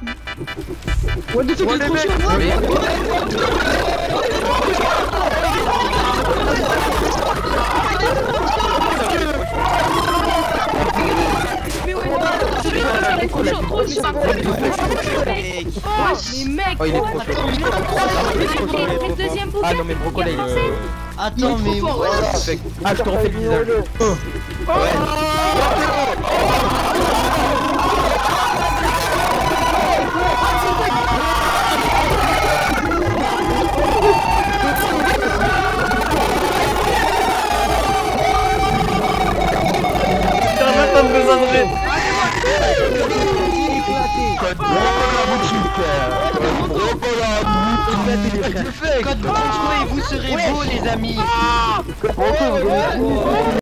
What the fuck, il est trop chaud, moi. Mais ouais, il est trop chaud, trop chaud. Mais mec, oh, il est trop chaud. deuxième bouquet. Ah non mais Broco là il Attends mais ah je te refais le visage. T'as même pas besoin de rire. code boutique et vous serez beaux les amis.